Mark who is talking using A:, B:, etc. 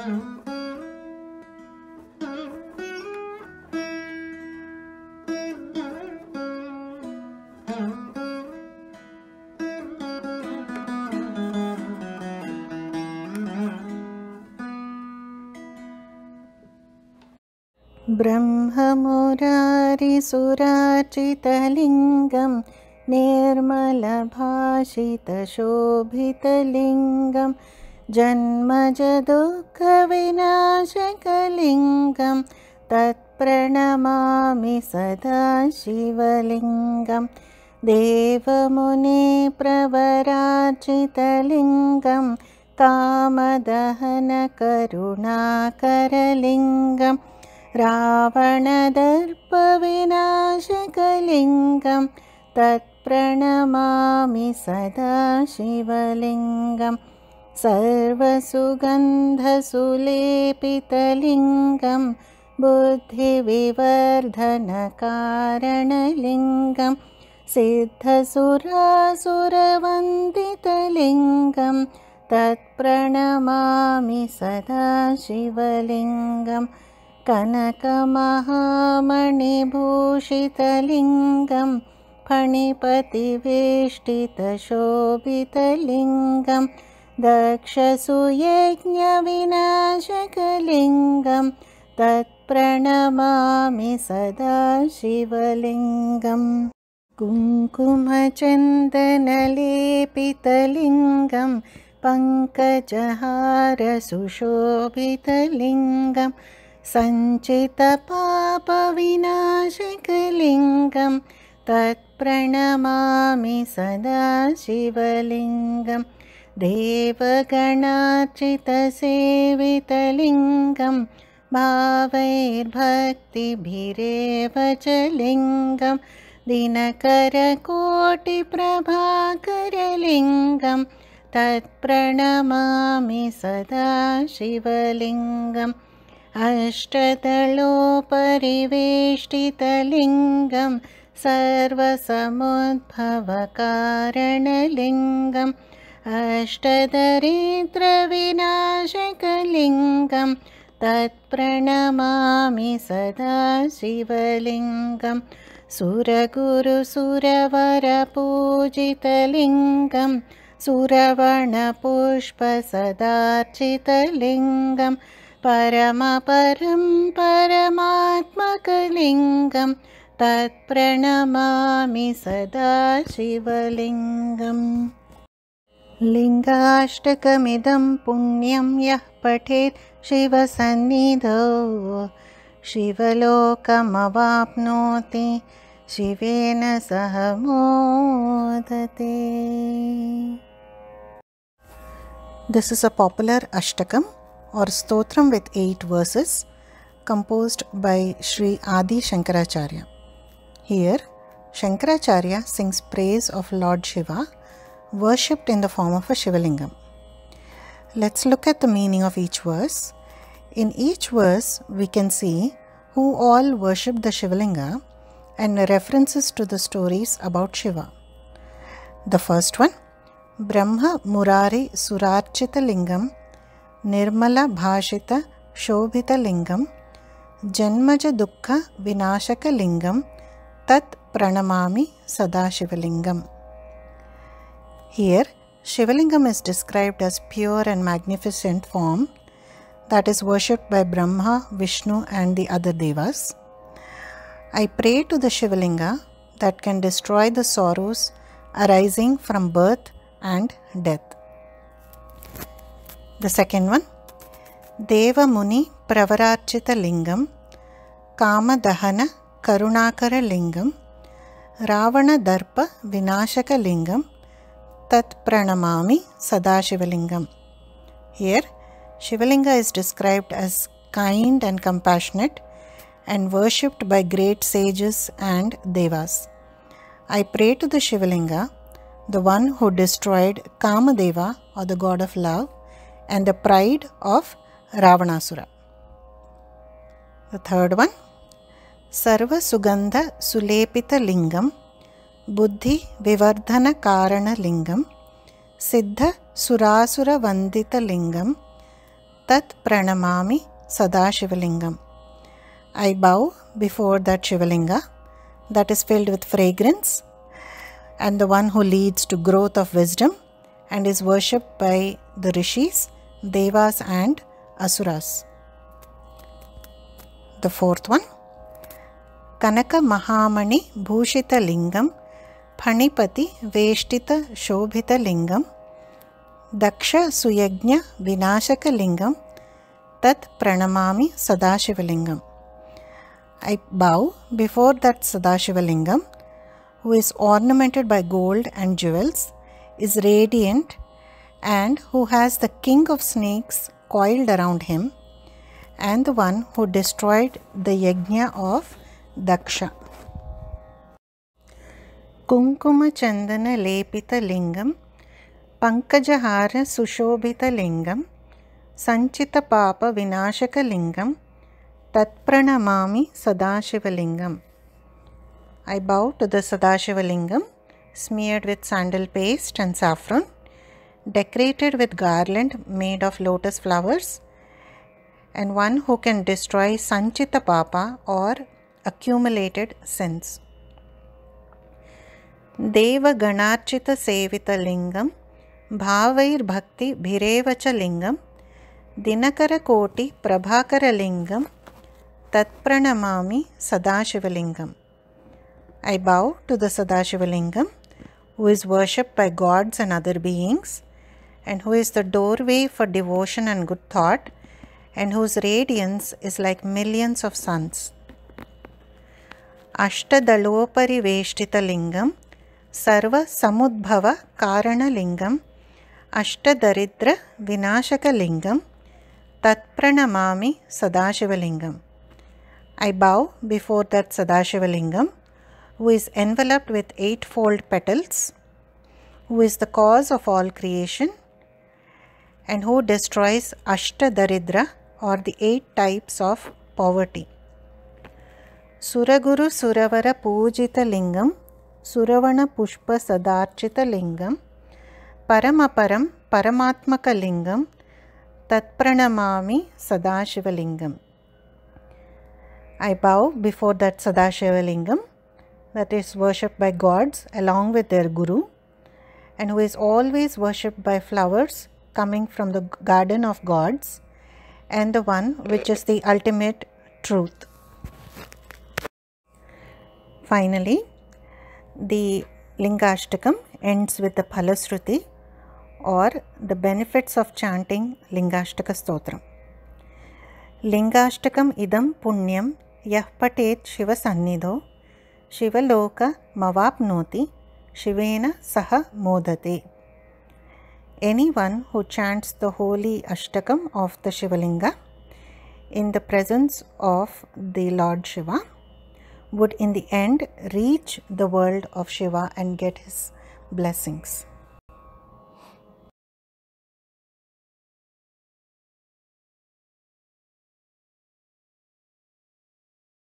A: ब्रह्ममुरारिसुरार्चितलिङ्गं निर्मलभाषितशोभितलिङ्गं जन्मजदुःखविनाशकलिङ्गं तत्प्रणमामि सदा शिवलिङ्गं देवमुनिप्रवरार्चितलिङ्गं कामदहनकरुणाकरलिङ्गं रावणदर्पविनाशकलिङ्गं तत्प्रणमामि सदा शिवलिङ्गं सर्वसुगन्धसुलेपितलिङ्गं बुद्धिविवर्धनकारणलिङ्गं सिद्धसुरासुरवन्दितलिङ्गं तत्प्रणमामि सदा शिवलिङ्गं कनकमहामणिभूषितलिङ्गं फणिपतिवेष्टितशोभितलिङ्गं दक्षसुयज्ञविनाशकलिङ्गं तत्प्रणमामि सदा शिवलिङ्गं कुङ्कुमचन्दनलेपितलिङ्गं पङ्कजहारसुशोभितलिङ्गं सञ्चितपापविनाशकलिङ्गं तत्प्रणमामि सदा शिवलिङ्गं देवगणार्चितसेवितलिङ्गं भावैर्भक्तिभिरेव च लिङ्गं दिनकरकोटिप्रभाकरलिङ्गं तत्प्रणमामि सदा शिवलिङ्गम् अष्टदलोपरिवेष्टितलिङ्गं सर्वसमुद्भवकारणलिङ्गम् अष्टदरिद्रविनाशकलिङ्गं तत्प्रणमामि सदा शिवलिङ्गं सुरगुरुसुरवरपूजितलिङ्गं सुरवणपुष्पसदार्चितलिङ्गं परमपरं परमात्मकलिङ्गं तत्प्रणमामि सदा शिवलिङ्गम् लिङ्गाष्टकमिदं पुण्यं यः पठेत् शिवसन्निधौ शिवलोकमवाप्नोति शिवेन सह मोदते. This is a popular ashtakam or stotram with 8 verses composed by Sri Adi Shankaracharya. Here, Shankaracharya sings praise of Lord Shiva worshipped in the form of a Shivalingam. Let's look at the meaning of each verse. In each verse, we can see who all worshipped the Shivalinga and references to the stories about Shiva. The first one, Brahma Murari Surarchita Lingam Nirmala Bhashita Shobhita Lingam Janmaja Dukkha Vinashaka Lingam Tat Pranamami Sada Shivalingam. Here, Shivalingam is described as pure and magnificent form that is worshipped by Brahma, Vishnu and the other devas. I pray to the Shivalinga that can destroy the sorrows arising from birth and death. The second one, Deva Muni Pravararchita Lingam Kama Dahana Karunakara Lingam Ravana Darpa Vinashaka Lingam Tat Pranamami Sada Shivalingam. Here, Shivalinga is described as kind and compassionate and worshipped by great sages and devas. I pray to the Shivalinga, the one who destroyed Kamadeva or the god of love and the pride of Ravanasura. The third one, Sarva Sugandha Sulepita Lingam Buddhi Vivardhana Karana Lingam Siddha Surasura Vandita Lingam tat pranamami Sadashivalingam. I bow before that Shivalinga that is filled with fragrance and the one who leads to growth of wisdom and is worshipped by the rishis, devas and asuras. The fourth one, Kanaka Mahamani Bhushita Lingam Phanipati Veshtita Shobhita Lingam Daksha Suyagnya Vinashaka Lingam Tat Pranamami Sadashivalingam. I bow before that Sadashivalingam, who is ornamented by gold and jewels, is radiant, and who has the king of snakes coiled around him, and the one who destroyed the yajna of Daksha. Kunkuma Chandana Lepita Lingam Pankajahara Sushobhita Lingam Sanchita Papa Vinashaka Lingam Tatpranamami Sadashivalingam. I bow to the Sadashivalingam, smeared with sandal paste and saffron, decorated with garland made of lotus flowers, and one who can destroy Sanchita Papa or accumulated sins. Deva Ganarchita Sevita Lingam Bhavair Bhakti Bhirevacha Lingam Dinakara Koti Prabhakara Lingam Tatpranamami Sadashivalingam. I bow to the Sadashivalingam, who is worshipped by gods and other beings, and who is the doorway for devotion and good thought, and whose radiance is like millions of suns. Ashtadalopari Veshtita Lingam Sarva Samudbhava Karana Lingam Ashtadaridra Vinashaka Lingam Tatpranamami Sadashivalingam. I bow before that Sadashivalingam, who is enveloped with eightfold petals, who is the cause of all creation, and who destroys Ashtadaridra, or the 8 types of poverty. Suraguru Suravara Pujita Lingam Suravana Pushpa Sadarchita Lingam Paramaparam Paramatmaka Lingam Tatpranamami Sadashivalingam. I bow before that Sadashivalingam, that is worshipped by gods along with their guru, and who is always worshipped by flowers coming from the garden of gods, and the one which is the ultimate truth. Finally, the Lingashtakam ends with the Phalasruti, or the benefits of chanting Lingashtaka Stotram. Lingashtakam idam punyam yah patet Shiva sannidho Shivaloka mavapnoti Shivena saha modate. Anyone who chants the holy Ashtakam of the Shivalinga in the presence of the Lord Shiva would in the end reach the world of Shiva and get his blessings.